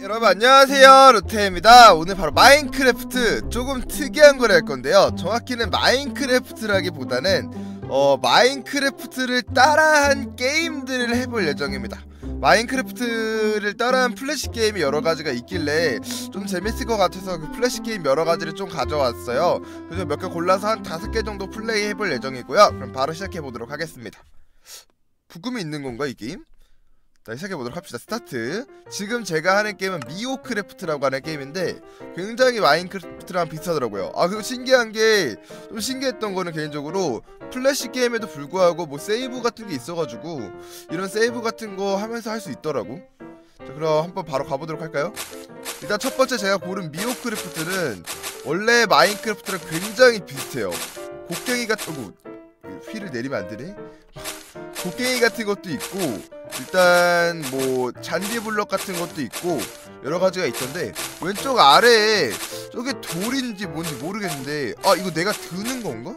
여러분 안녕하세요, 루테입니다. 오늘 바로 마인크래프트 조금 특이한 걸 할 건데요. 정확히는 마인크래프트라기보다는 마인크래프트를 따라한 게임들을 해볼 예정입니다. 마인크래프트를 따라한 플래시 게임이 여러가지가 있길래 좀 재밌을 것 같아서 그 플래시 게임 여러가지를 좀 가져왔어요. 그래서 몇 개 골라서 한 5개 정도 플레이 해볼 예정이고요. 그럼 바로 시작해보도록 하겠습니다. 부금이 있는 건가 이 게임? 자, 시작해보도록 합시다. 스타트. 지금 제가 하는 게임은 미오크래프트라고 하는 게임인데 굉장히 마인크래프트랑 비슷하더라고요. 그리고 신기한게, 좀 신기했던 거는 개인적으로 플래시 게임에도 불구하고 뭐 세이브 같은 게 있어가지고 이런 세이브 같은 거 하면서 할 수 있더라고. 자, 그럼 한번 바로 가보도록 할까요? 일단 첫 번째 제가 고른 미오크래프트는 원래 마인크래프트랑 굉장히 비슷해요. 곡괭이 같은 휠을 내리면 안 되네? 곡괭이 같은 것도 있고, 일단 뭐 잔디블럭 같은 것도 있고 여러 가지가 있던데, 왼쪽 아래에 저게 돌인지 뭔지 모르겠는데, 이거 내가 드는 건가?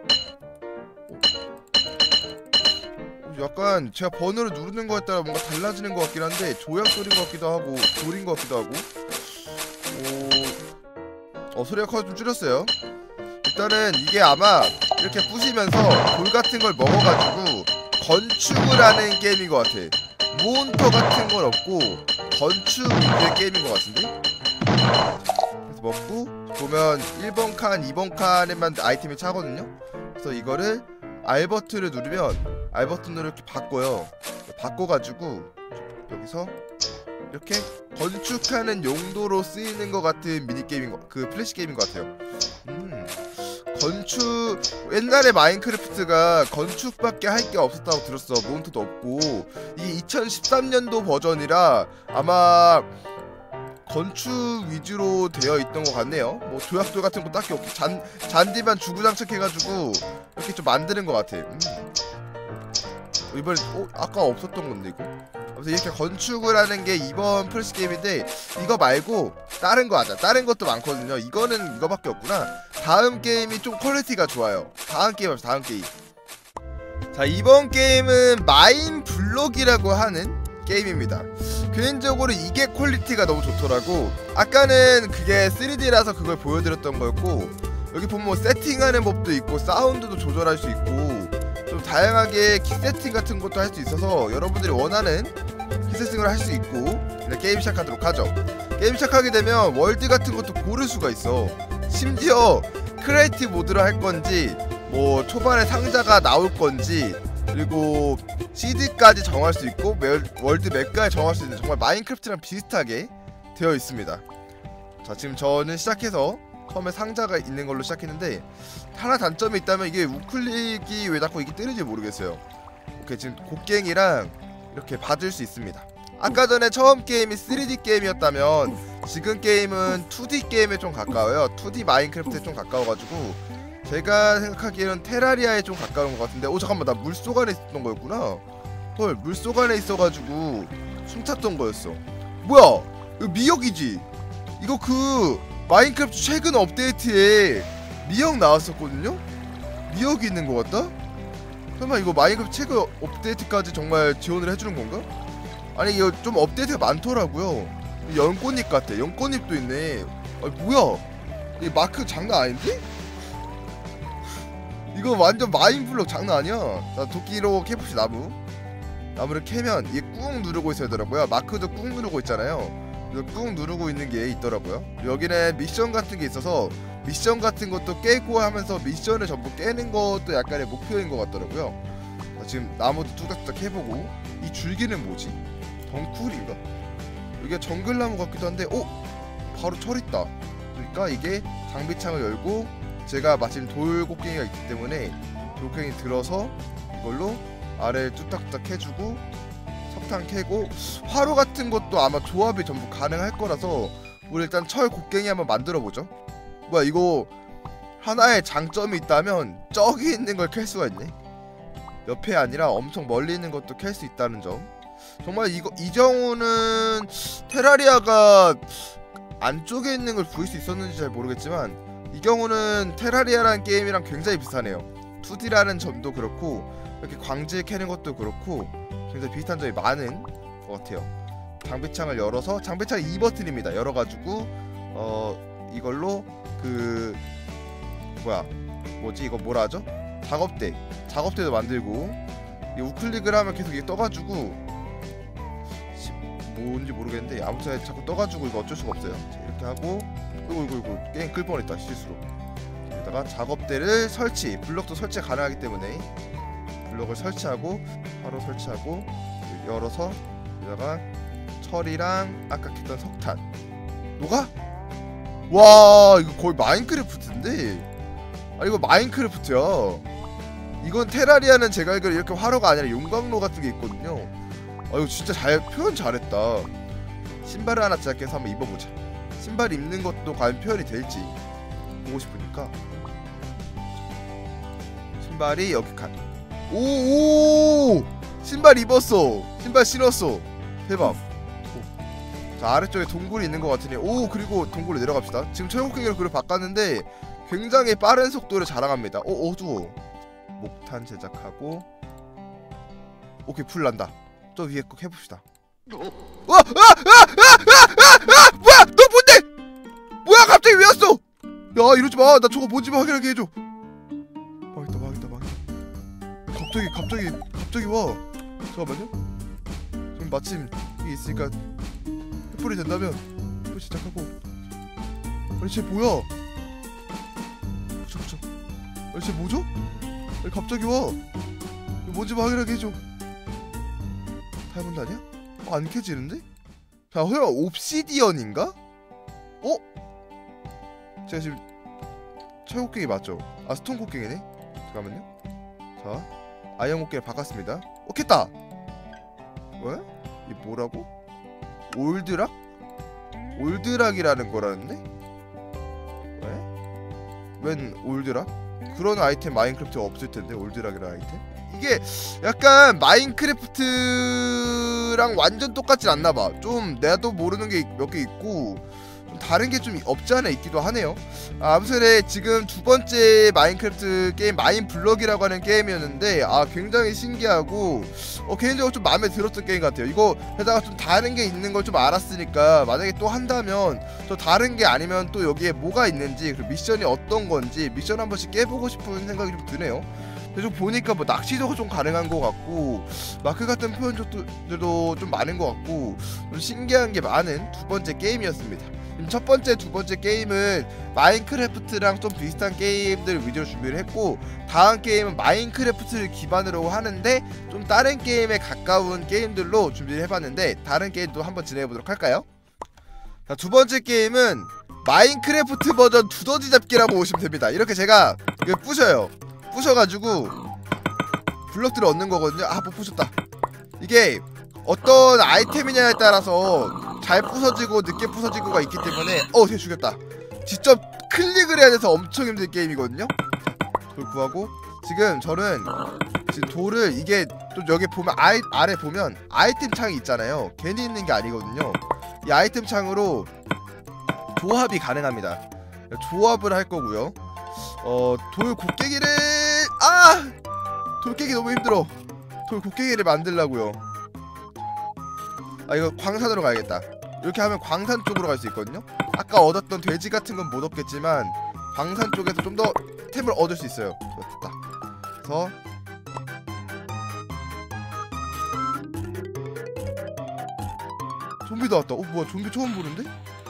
약간 제가 번호를 누르는 거에 따라 뭔가 달라지는 것 같긴 한데, 조약 소리인 것 같기도 하고 돌인 것 같기도 하고. 소리가 커서 좀 줄였어요. 일단은 이게 아마 이렇게 부시면서 돌 같은 걸 먹어가지고 건축을 하는 게임인 것 같아. 몬터 같은 건 없고 건축 위주의 게임인 것 같은데? 그래서 먹고 보면 1번 칸, 2번 칸에만 아이템이 차거든요? 그래서 이거를 R버튼을 누르면 R버튼으로 이렇게 바꿔요. 바꿔가지고 여기서 이렇게 건축하는 용도로 쓰이는 것 같은 미니게임인 그 플래시 게임인 것 같아요. 건축, 옛날에 마인크래프트가 건축밖에 할 게 없었다고 들었어. 몬트도 없고. 이게 2013년도 버전이라 아마 건축 위주로 되어 있던 것 같네요. 뭐 조약돌 같은 거 딱히 없고 잔디만 주구장창해가지고 이렇게 좀 만드는 것 같아. 이번에 아까 없었던 건데 이거. 그래서 이렇게 건축을 하는 게 이번 플래시 게임인데, 이거 말고 다른 거 하자. 다른 것도 많거든요. 이거는 이거밖에 없구나. 다음 게임이 좀 퀄리티가 좋아요. 다음 게임 합시다. 다음 게임. 자, 이번 게임은 마인블록이라고 하는 게임입니다. 개인적으로 이게 퀄리티가 너무 좋더라고. 아까는 그게 3D라서 그걸 보여드렸던 거였고, 여기 보면 뭐 세팅하는 법도 있고 사운드도 조절할 수 있고 좀 다양하게 키 세팅 같은 것도 할 수 있어서 여러분들이 원하는 키 세팅을 할 수 있고, 이제 게임 시작하도록 하죠. 게임 시작하게 되면 월드 같은 것도 고를 수가 있어. 심지어 크리에이티브 모드로 할 건지, 뭐 초반에 상자가 나올 건지, 그리고 시드까지 정할 수 있고 월드 맵까지 정할 수 있는, 정말 마인크래프트랑 비슷하게 되어 있습니다. 자, 지금 저는 시작해서 처음에 상자가 있는 걸로 시작했는데, 하나 단점이 있다면 이게 우클릭이 왜 자꾸 이게 뜨는지 모르겠어요. 오케이, 지금 곡괭이랑 이렇게 받을 수 있습니다. 아까 전에 처음 게임이 3D 게임이었다면 지금 게임은 2D 게임에 좀 가까워요. 2D 마인크래프트에 좀 가까워가지고 제가 생각하기에는 테라리아에 좀 가까운 것 같은데, 잠깐만, 나 물속 안에 있었던 거였구나. 헐, 물속 안에 있어가지고 숨찼던 거였어. 뭐야, 이거 미역이지? 이거 그 마인크래프트 최근 업데이트에 미역 나왔었거든요? 미역이 있는 것 같다? 설마 이거 마인크래프트 최근 업데이트까지 정말 지원을 해주는 건가? 아니, 이거 좀 업데이트가 많더라고요. 연꽃잎 같아. 연꽃잎도 있네. 뭐야, 이 마크 장난 아닌데? 이거 완전 마인블록 장난 아니야. 자, 도끼로 캐봅시다. 나무를 캐면 이게 꾹 누르고 있어야 되더라고요. 마크도 꾹 누르고 있잖아요. 꾹 누르고 있는 게 있더라고요. 여기는 미션 같은 게 있어서 미션 같은 것도 깨고 하면서 미션을 전부 깨는 것도 약간의 목표인 것 같더라고요. 지금 나무도 뚜닥뚜닥 해보고, 이 줄기는 뭐지? 덩쿨인가? 이게 정글나무 같기도 한데, 바로 철 있다. 그러니까 이게 장비창을 열고, 제가 마침 돌곡괭이가 있기 때문에 돌곡괭이 들어서 이걸로 아래를 뚜닥뚜닥 해주고 석탄 캐고, 화로 같은 것도 아마 조합이 전부 가능할 거라서 우리 일단 철 곡괭이 한번 만들어보죠. 뭐야, 이거 하나의 장점이 있다면 저기 있는 걸 캘 수가 있네. 옆에 아니라 엄청 멀리 있는 것도 캘 수 있다는 점. 정말 이 경우는 테라리아가 안쪽에 있는 걸 구할 수 있었는지 잘 모르겠지만, 이 경우는 테라리아라는 게임이랑 굉장히 비슷하네요. 2D라는 점도 그렇고 이렇게 광질 캐는 것도 그렇고 굉장히 비슷한 점이 많은 것 같아요. 장비창을 열어서 장비창 2버튼입니다. 열어가지고 이걸로 그 뭐지 이거 뭐라 하죠? 작업대도 만들고 우클릭을 하면 계속 이게 떠가지고 뭔지 모르겠는데 아무튼 자꾸 떠가지고 이거 어쩔 수가 없어요. 자, 이렇게 하고 이거 게임 끌 뻔했다 실수로. 여기다가 작업대를 설치, 블럭도 설치 가능하기 때문에 블럭을 설치하고 바로 설치하고 열어서 여기다가 철이랑 아까 했던 석탄 녹아? 와 이거 거의 마인크래프트인데? 아 이거 마인크래프트야. 이건 테라리아는 제가 알기로 이렇게 화로가 아니라 용광로 같은 게 있거든요. 아 이거 진짜 표현 잘했다. 신발을 하나 제작해서 한번 입어보자. 신발 입는 것도 과연 표현이 될지 보고 싶으니까. 신발이 여기 칸. 오 신발 입었어. 신발 신었어. 대박. 자 아래쪽에 동굴이 있는 것 같으니 그리고 동굴로 내려갑시다. 지금 철곡갱이로 그걸 바꿨는데 굉장히 빠른 속도를 자랑합니다. 어두워. 목탄 제작하고 오케이 불 난다. 저 위에 꼭 해봅시다. 뭐야 너 뭔데? 뭐야 갑자기 왜 왔어? 야 이러지마. 나 저거 뭔지만 확인하게 해줘. 망했다. 갑자기 와. 잠깐만요. 지금 마침 이게 있으니까 횃불이 된다면 또 시작하고. 아니 쟤 뭐야? 그쵸. 아니 쟤 뭐죠? 왜 갑자기 와? 뭔지만 확인하게 해줘. 다이아몬드 아니야? 안 켜지는데? 자 설마 옵시디언인가? 제가 지금 철곡갱이 맞죠? 아 스톤 곡갱이네? 잠깐만요. 자 아이언 곡갱이 바꿨습니다. 켰다! 왜? 이 뭐라고? 올드락? 올드락이라는 거라는데? 왜? 웬 올드락? 그런 아이템 마인크래프트에 없을텐데 올드락이라는 아이템? 이게 약간 마인크래프트랑 완전 똑같진 않나봐. 좀 나도 모르는 게 몇 개 있고 좀 다른 게 좀 없지 않아 있기도 하네요. 아무튼 지금 두 번째 마인크래프트 게임 마인블럭이라고 하는 게임이었는데 굉장히 신기하고 개인적으로 좀 마음에 들었던 게임 같아요. 이거 게다가 좀 다른 게 있는 걸 좀 알았으니까 만약에 또 한다면 또 다른 게 아니면 또 여기에 뭐가 있는지 그리고 미션이 어떤 건지 미션 한 번씩 깨보고 싶은 생각이 좀 드네요. 좀 보니까 뭐 낚시도 좀 가능한 것 같고 마크 같은 표현들도 좀 많은 것 같고 좀 신기한 게 많은 두 번째 게임이었습니다. 첫 번째, 두 번째 게임은 마인크래프트랑 좀 비슷한 게임들 위주로 준비를 했고 다음 게임은 마인크래프트를 기반으로 하는데 좀 다른 게임에 가까운 게임들로 준비를 해봤는데 다른 게임도 한번 진행해보도록 할까요? 자, 두 번째 게임은 마인크래프트 버전 두더지 잡기라고 보시면 됩니다. 이렇게 제가 이거 부셔요. 부셔가지고 블럭들을 얻는 거거든요. 못 부셨다. 이게 어떤 아이템이냐에 따라서 잘 부서지고 늦게 부서지고가 있기 때문에 되게 죽였다. 직접 클릭을 해야 돼서 엄청 힘든 게임이거든요. 돌 구하고 지금 저는 지금 돌을 이게 또 여기 보면 아래 보면 아이템 창이 있잖아요. 괜히 있는 게 아니거든요. 이 아이템 창으로 조합이 가능합니다. 조합을 할 거고요. 돌 곡괭이를 돌 깨기 너무 힘들어. 돌 곡괭이를 만들라고요. 이거 광산으로 가야겠다. 이렇게 하면 광산 쪽으로 갈 수 있거든요. 아까 얻었던 돼지 같은 건 못 얻겠지만 광산 쪽에서 좀 더 템을 얻을 수 있어요. 됐다. 그래서 좀비 나왔다. 뭐야 좀비 처음 보는데?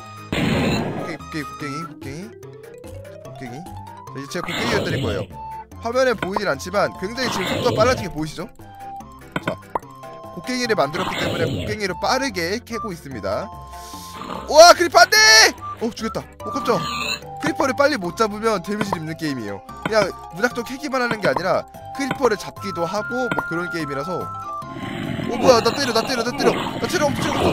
곡괭이. 이제 제가 곡괭이를 때릴 거예요. 화면에 보이진 않지만 굉장히 지금 속도가 빨라지게 보이시죠? 자, 곡괭이를 만들었기 때문에 곡괭이로 빠르게 캐고 있습니다. 우와 크리퍼 안돼! 죽였다. 깜짝. 크리퍼를 빨리 못 잡으면 데미지를 입는 게임이에요. 그냥 무작정 캐기만 하는 게 아니라 크리퍼를 잡기도 하고 뭐 그런 게임이라서. 뭐야 나 때려. 나 체력 엄청 없어.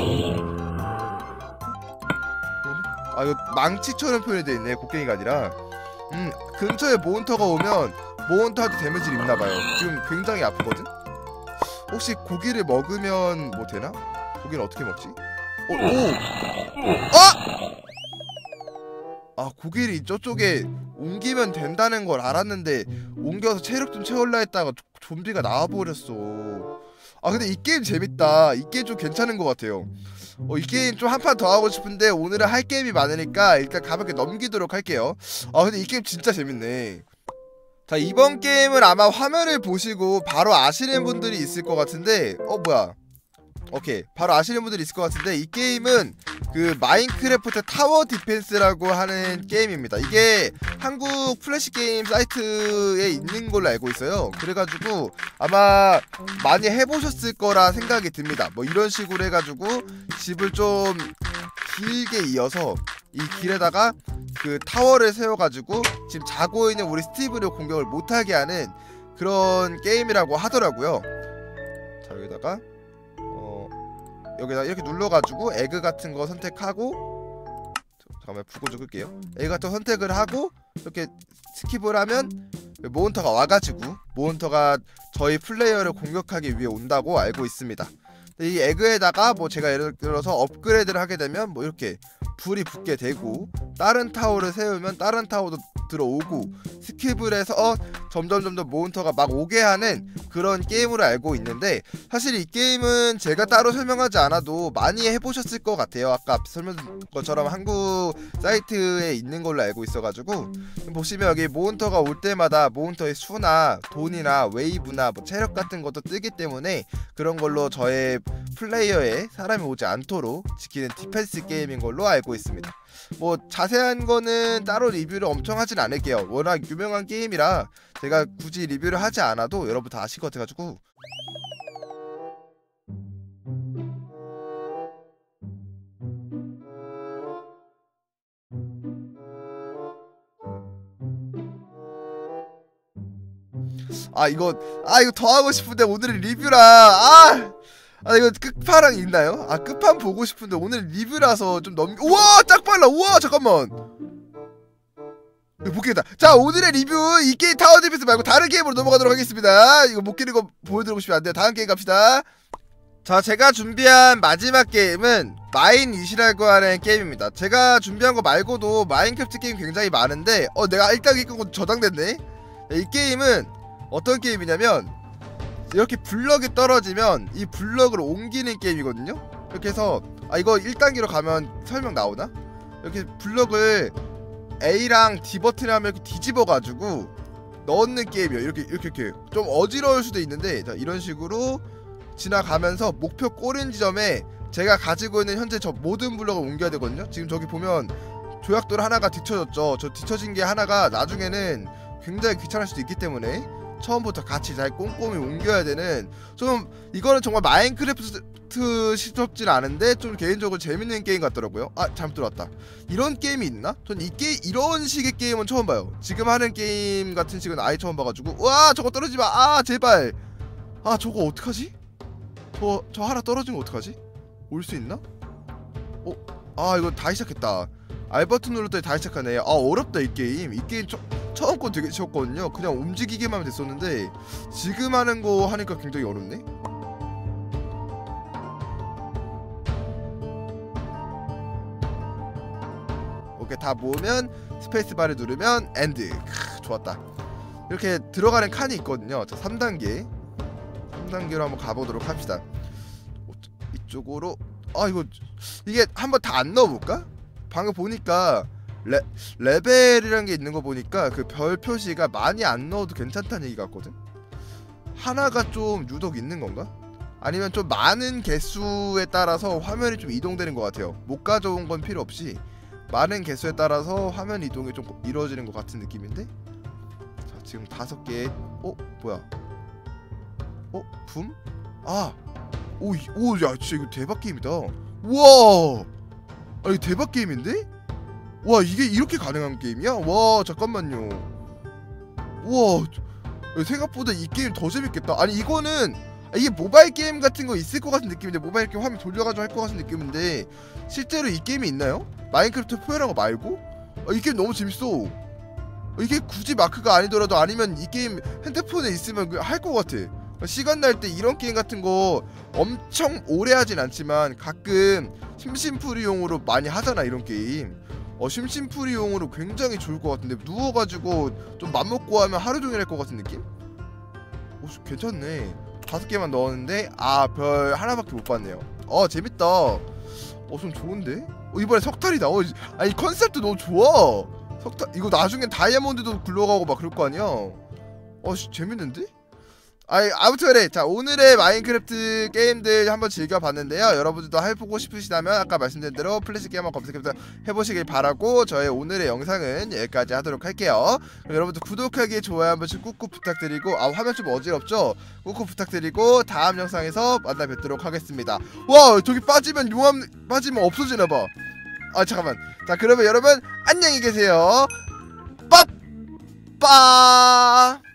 이거 망치처럼 표현이 돼 있네. 곡괭이가 아니라. 근처에 몬스터가 오면 몬스터한테 데미지를 입나봐요. 지금 굉장히 아프거든? 혹시 고기를 먹으면 뭐 되나? 고기는 어떻게 먹지? 고기를 저쪽에 옮기면 된다는 걸 알았는데 옮겨서 체력 좀 채울라 했다가 좀비가 나와버렸어. 아 근데 이 게임 재밌다. 이 게임 좀 괜찮은 것 같아요. 이 게임 좀 한 판 더 하고 싶은데 오늘은 할 게임이 많으니까 일단 가볍게 넘기도록 할게요. 아 근데 이 게임 진짜 재밌네. 자, 이번 게임은 아마 화면을 보시고 바로 아시는 분들이 있을 것 같은데 뭐야, 오케이, 바로 아시는 분들이 있을 것 같은데 이 게임은 그 마인크래프트 타워 디펜스라고 하는 게임입니다. 이게 한국 플래시 게임 사이트에 있는 걸로 알고 있어요. 그래가지고 아마 많이 해보셨을 거라 생각이 듭니다. 뭐 이런 식으로 해가지고 집을 좀 길게 이어서 이 길에다가 그 타워를 세워가지고 지금 자고 있는 우리 스티브를 공격을 못하게 하는 그런 게임이라고 하더라고요. 자, 여기다 이렇게 눌러가지고 에그 같은 거 선택하고, 잠깐만 불고 좀 끌게요. 에그 같은 거 선택을 하고 이렇게 스킵을 하면 몬스터가 와가지고 몬스터가 저희 플레이어를 공격하기 위해 온다고 알고 있습니다. 이 에그에다가 뭐 제가 예를 들어서 업그레이드를 하게 되면 뭐 이렇게 불이 붙게 되고, 다른 타워를 세우면 다른 타워도 들어오고, 스킵을 해서 점점 몬스터가 막 오게 하는 그런 게임으로 알고 있는데, 사실 이 게임은 제가 따로 설명하지 않아도 많이 해보셨을 것 같아요. 아까 설명드린 것처럼 한국 사이트에 있는 걸로 알고 있어가지고, 보시면 여기 몬스터가 올 때마다 몬스터의 수나 돈이나 웨이브나 뭐 체력 같은 것도 뜨기 때문에 그런 걸로 저의 플레이어에 사람이 오지 않도록 지키는 디펜스 게임인 걸로 알고 있습니다. 뭐 자세한 거는 따로 리뷰를 엄청 하진 않을게요. 워낙 유명한 게임이라 제가 굳이 리뷰를 하지 않아도 여러분 다 아실 것 같아가지고. 이거 더 하고 싶은데 오늘은 리뷰라. 이거 끝판왕 있나요? 끝판 보고 싶은데 오늘 리뷰라서 좀 우와, 딱 빨라. 우와, 잠깐만, 이거 못 깨겠다. 자, 오늘의 리뷰 이 게임 타워 디펜스 말고 다른 게임으로 넘어가도록 하겠습니다. 이거 못 깨는 거 보여드리고 싶으면 안 돼요. 다음 게임 갑시다. 자, 제가 준비한 마지막 게임은 마인잇이라고 하는 게임입니다. 제가 준비한 거 말고도 마인크래프트 게임 굉장히 많은데 내가 일단 이거 저장됐네. 이 게임은 어떤 게임이냐면, 이렇게 블럭이 떨어지면 이 블럭을 옮기는 게임이거든요. 이렇게 해서 이거 1단계로 가면 설명 나오나? 이렇게 블럭을 A랑 D 버튼을 하면 이렇게 뒤집어가지고 넣는 게임이에요. 이렇게 좀 어지러울 수도 있는데, 자, 이런 식으로 지나가면서 목표 꼬린 지점에 제가 가지고 있는 현재 저 모든 블럭을 옮겨야 되거든요. 지금 저기 보면 조약돌 하나가 뒤쳐졌죠. 저 뒤쳐진 게 하나가 나중에는 굉장히 귀찮을 수도 있기 때문에 처음부터 같이 잘 꼼꼼히 옮겨야 되는, 좀 이거는 정말 마인크래프트스럽진 않은데 좀 개인적으로 재밌는 게임 같더라고요. 잘못 들어왔다. 이런 게임이 있나? 전 이런 식의 게임은 처음 봐요. 지금 하는 게임 같은 식은 아예 처음 봐가지고. 와, 저거 떨어지마. 제발. 저거 어떡하지? 저 하나 떨어진 거 어떡하지? 올 수 있나? 이거 다시 시작했다. 알버튼 눌렀더니 다시 시작하네. 어렵다 이 게임. 이 게임 처음 건 되게 쉬웠거든요. 그냥 움직이기만 하면 됐었는데 지금 하는 거 하니까 굉장히 어렵네. 오케이, 다 모으면 스페이스바를 누르면 엔드. 좋았다. 이렇게 들어가는 칸이 있거든요. 자, 3단계로 한번 가보도록 합시다. 이쪽으로. 이게 한번 다 안 넣어볼까? 방금 보니까 레벨이라는 게 있는 거 보니까 그 별 표시가 많이 안 넣어도 괜찮다는 얘기 같거든? 하나가 좀 유독 있는 건가? 아니면 좀 많은 개수에 따라서 화면이 좀 이동되는 것 같아요. 못 가져온 건 필요 없이 많은 개수에 따라서 화면 이동이 좀 이루어지는 것 같은 느낌인데? 자, 지금 5개. 뭐야? 붐? 야, 진짜 이거 대박 게임이다. 우와! 이거 대박 게임인데? 와, 이게 이렇게 가능한 게임이야? 와, 잠깐만요. 우와, 생각보다 이 게임 더 재밌겠다. 이거는 이게 모바일 게임 같은 거 있을 것 같은 느낌인데, 모바일 게임 화면 돌려가지고 할 것 같은 느낌인데, 실제로 이 게임이 있나요? 마인크래프트 표현한 거 말고? 이 게임 너무 재밌어. 이게 굳이 마크가 아니더라도, 아니면 이 게임 핸드폰에 있으면 할 것 같아. 시간 날 때 이런 게임 같은 거 엄청 오래 하진 않지만 가끔 심심풀이용으로 많이 하잖아, 이런 게임. 심심풀이용으로 굉장히 좋을 것 같은데, 누워가지고 좀 맘먹고 하면 하루 종일 할 것 같은 느낌? 괜찮네. 5개만 넣었는데 별 하나밖에 못 봤네요. 재밌다. 좀 좋은데? 이번에 석탄이다. 아니 컨셉도 너무 좋아. 석탄 이거 나중엔 다이아몬드도 굴러가고 막 그럴 거 아니야. 재밌는데? 아무튼 그래. 자, 오늘의 마인크래프트 게임들 한번 즐겨봤는데요. 여러분들도 해보고 싶으시다면 아까 말씀드린 대로 플래시 게임만 검색해서 해보시길 바라고, 저의 오늘의 영상은 여기까지 하도록 할게요. 그럼 여러분들 구독하기, 좋아요 한 번씩 꾹꾹 부탁드리고, 화면 좀 어지럽죠? 꾹꾹 부탁드리고 다음 영상에서 만나 뵙도록 하겠습니다. 와, 저기 빠지면 용암 빠지면 없어지나봐. 잠깐만. 자, 그러면 여러분 안녕히 계세요. 빠빠.